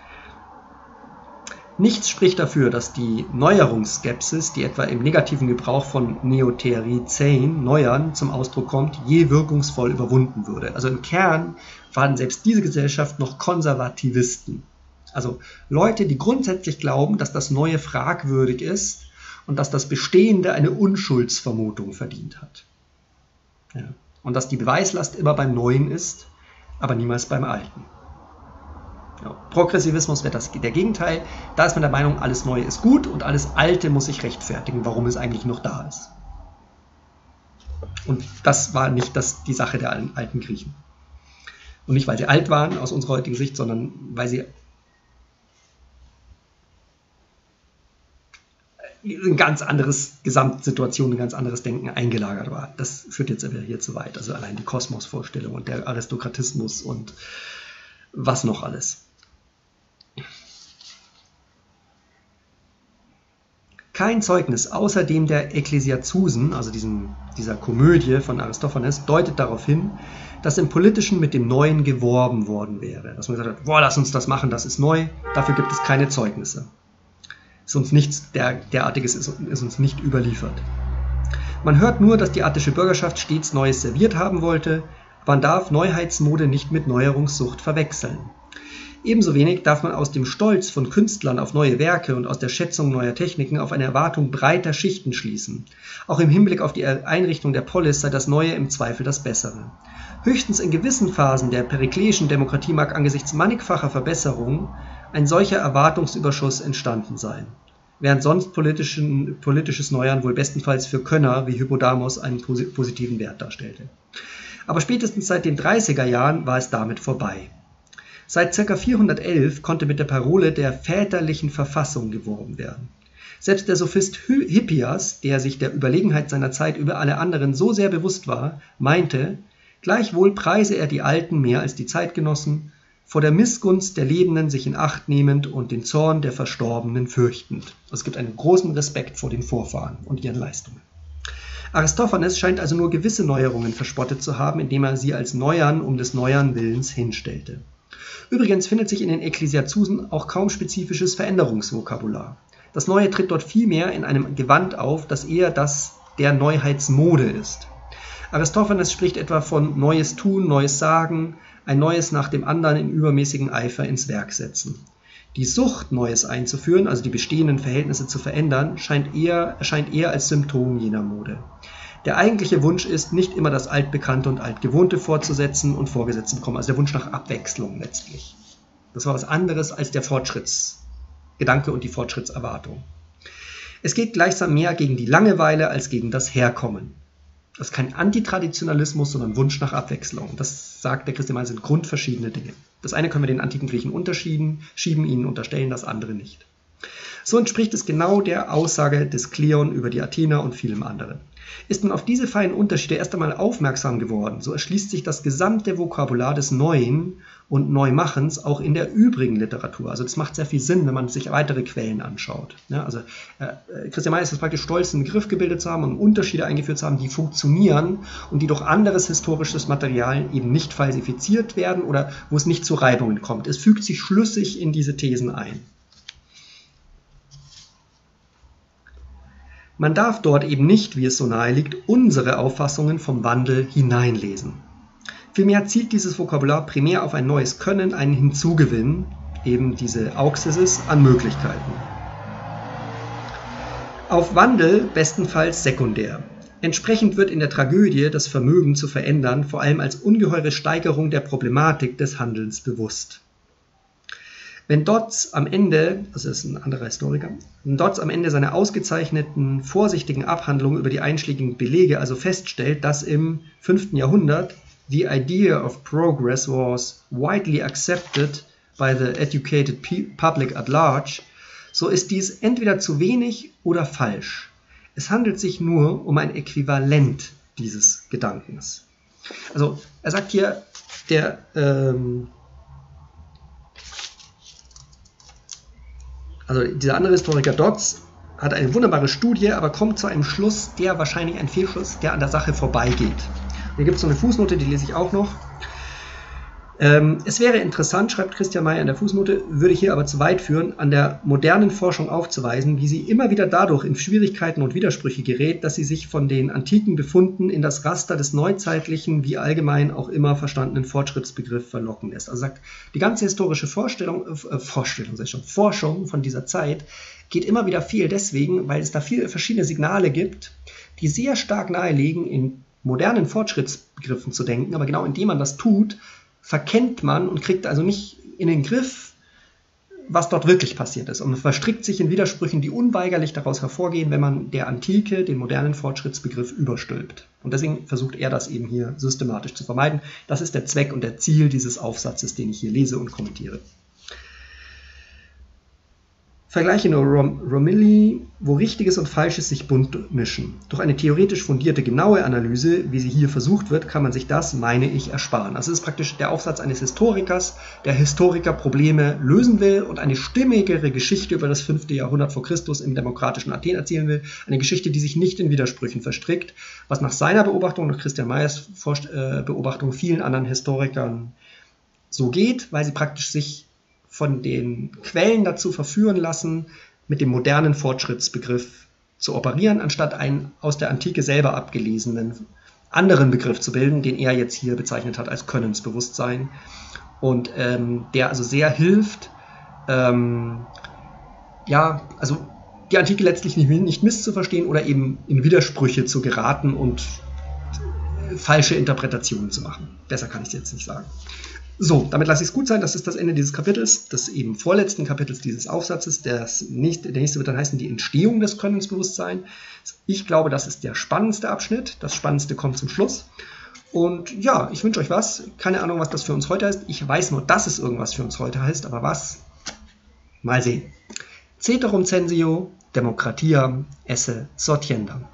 Nichts spricht dafür, dass die Neuerungsskepsis, die etwa im negativen Gebrauch von Neoterizein, Neuern, zum Ausdruck kommt, je wirkungsvoll überwunden würde. Also im Kern waren selbst diese Gesellschaft noch Konservativisten. Also Leute, die grundsätzlich glauben, dass das Neue fragwürdig ist und dass das Bestehende eine Unschuldsvermutung verdient hat. Ja. Und dass die Beweislast immer beim Neuen ist, aber niemals beim Alten. Ja. Progressivismus wäre das der Gegenteil. Da ist man der Meinung, alles Neue ist gut und alles Alte muss sich rechtfertigen, warum es eigentlich noch da ist. Und das war nicht das, die Sache der alten Griechen. Und nicht, weil sie alt waren aus unserer heutigen Sicht, sondern weil sie eine ganz anderes Gesamtsituation, ein ganz anderes Denken eingelagert war. Das führt jetzt aber hier zu weit. Also allein die Kosmosvorstellung und der Aristokratismus und was noch alles. Kein Zeugnis außer dem der Ekklesiazusen, also diesen, dieser Komödie von Aristophanes, deutet darauf hin, dass im Politischen mit dem Neuen geworben worden wäre. Dass man gesagt hat, boah, lass uns das machen, das ist neu, dafür gibt es keine Zeugnisse. Ist uns nichts der, derartiges ist, ist uns nicht überliefert. Man hört nur, dass die attische Bürgerschaft stets Neues serviert haben wollte, man darf Neuheitsmode nicht mit Neuerungssucht verwechseln. Ebenso wenig darf man aus dem Stolz von Künstlern auf neue Werke und aus der Schätzung neuer Techniken auf eine Erwartung breiter Schichten schließen. Auch im Hinblick auf die Einrichtung der Polis sei das Neue im Zweifel das Bessere. Höchstens in gewissen Phasen der perikleischen Demokratie mag angesichts mannigfacher Verbesserungen ein solcher Erwartungsüberschuss entstanden sein, während sonst politischen, politisches Neuern wohl bestenfalls für Könner wie Hippodamos einen positiven Wert darstellte. Aber spätestens seit den dreißiger Jahren war es damit vorbei. Seit ca. vierhundertelf konnte mit der Parole der väterlichen Verfassung geworben werden. Selbst der Sophist Hippias, der sich der Überlegenheit seiner Zeit über alle anderen so sehr bewusst war, meinte, gleichwohl preise er die Alten mehr als die Zeitgenossen, vor der Missgunst der Lebenden sich in Acht nehmend und den Zorn der Verstorbenen fürchtend. Es gibt einen großen Respekt vor den Vorfahren und ihren Leistungen. Aristophanes scheint also nur gewisse Neuerungen verspottet zu haben, indem er sie als Neuern um des Neuern Willens hinstellte. Übrigens findet sich in den Ekklesiazusen auch kaum spezifisches Veränderungsvokabular. Das Neue tritt dort vielmehr in einem Gewand auf, das eher das der Neuheitsmode ist. Aristophanes spricht etwa von Neues tun, Neues sagen, ein Neues nach dem anderen im übermäßigen Eifer ins Werk setzen. Die Sucht, Neues einzuführen, also die bestehenden Verhältnisse zu verändern, scheint eher, erscheint eher als Symptom jener Mode. Der eigentliche Wunsch ist, nicht immer das Altbekannte und Altgewohnte fortzusetzen und vorgesetzt zu bekommen, also der Wunsch nach Abwechslung letztlich. Das war was anderes als der Fortschrittsgedanke und die Fortschrittserwartung. Es geht gleichsam mehr gegen die Langeweile als gegen das Herkommen. Das ist kein Antitraditionalismus, sondern Wunsch nach Abwechslung. Das sagt der Christian Mayer, sind grundverschiedene Dinge. Das eine können wir den antiken Griechen unterschieben, schieben ihnen unterstellen, das andere nicht. So entspricht es genau der Aussage des Kleon über die Athener und vielem anderen. Ist man auf diese feinen Unterschiede erst einmal aufmerksam geworden, so erschließt sich das gesamte Vokabular des Neuen und Neumachens auch in der übrigen Literatur. Also das macht sehr viel Sinn, wenn man sich weitere Quellen anschaut. Ja, also äh, Christian Mayer ist es praktisch stolz, einen Begriff gebildet zu haben und Unterschiede eingeführt zu haben, die funktionieren und die durch anderes historisches Material eben nicht falsifiziert werden oder wo es nicht zu Reibungen kommt. Es fügt sich schlüssig in diese Thesen ein. Man darf dort eben nicht, wie es so nahe liegt, unsere Auffassungen vom Wandel hineinlesen. Vielmehr zielt dieses Vokabular primär auf ein neues Können, einen Hinzugewinn, eben diese Auxesis, an Möglichkeiten. Auf Wandel bestenfalls sekundär. Entsprechend wird in der Tragödie das Vermögen zu verändern, vor allem als ungeheure Steigerung der Problematik des Handelns bewusst. Wenn Dodds am Ende, also das ist ein anderer Historiker, wenn Dodds am Ende seiner ausgezeichneten, vorsichtigen Abhandlung über die einschlägigen Belege also feststellt, dass im fünften Jahrhundert the idea of progress was widely accepted by the educated public at large, so ist dies entweder zu wenig oder falsch. Es handelt sich nur um ein Äquivalent dieses Gedankens. Also er sagt hier, der ähm, also dieser andere Historiker Dodds hat eine wunderbare Studie, aber kommt zu einem Schluss, der wahrscheinlich ein Fehlschluss, der an der Sache vorbeigeht. Hier gibt es so eine Fußnote, die lese ich auch noch. Ähm, es wäre interessant, schreibt Christian Mayer in der Fußnote, würde hier aber zu weit führen, an der modernen Forschung aufzuweisen, wie sie immer wieder dadurch in Schwierigkeiten und Widersprüche gerät, dass sie sich von den antiken Befunden in das Raster des neuzeitlichen, wie allgemein auch immer verstandenen Fortschrittsbegriff verlocken lässt. Also sagt, die ganze historische Vorstellung, äh, Vorstellung, sag ich schon, Forschung von dieser Zeit geht immer wieder viel deswegen, weil es da viele verschiedene Signale gibt, die sehr stark nahelegen, in modernen Fortschrittsbegriffen zu denken, aber genau indem man das tut, verkennt man und kriegt also nicht in den Griff, was dort wirklich passiert ist. Und man verstrickt sich in Widersprüchen, die unweigerlich daraus hervorgehen, wenn man der Antike den modernen Fortschrittsbegriff überstülpt. Und deswegen versucht er das eben hier systematisch zu vermeiden. Das ist der Zweck und der Ziel dieses Aufsatzes, den ich hier lese und kommentiere. Vergleiche nur Rom Romilly, wo Richtiges und Falsches sich bunt mischen. Durch eine theoretisch fundierte, genaue Analyse, wie sie hier versucht wird, kann man sich das, meine ich, ersparen. Also es ist praktisch der Aufsatz eines Historikers, der Historiker Probleme lösen will und eine stimmigere Geschichte über das fünfte Jahrhundert vor Christus im demokratischen Athen erzählen will. Eine Geschichte, die sich nicht in Widersprüchen verstrickt, was nach seiner Beobachtung, nach Christian Meyers Beobachtung vielen anderen Historikern so geht, weil sie praktisch sich von den Quellen dazu verführen lassen, mit dem modernen Fortschrittsbegriff zu operieren, anstatt einen aus der Antike selber abgelesenen anderen Begriff zu bilden, den er jetzt hier bezeichnet hat als Könnensbewusstsein. Und ähm, der also sehr hilft, ähm, ja, also die Antike letztlich nicht, nicht misszuverstehen oder eben in Widersprüche zu geraten und falsche Interpretationen zu machen. Besser kann ich es jetzt nicht sagen. So, damit lasse ich es gut sein. Das ist das Ende dieses Kapitels, des eben vorletzten Kapitels dieses Aufsatzes. Das nächste, der nächste wird dann heißen, die Entstehung des Könnensbewusstseins. Ich glaube, das ist der spannendste Abschnitt. Das Spannendste kommt zum Schluss. Und ja, ich wünsche euch was. Keine Ahnung, was das für uns heute heißt. Ich weiß nur, dass es irgendwas für uns heute heißt, aber was? Mal sehen. Ceterum censeo, democratia esse sortienda.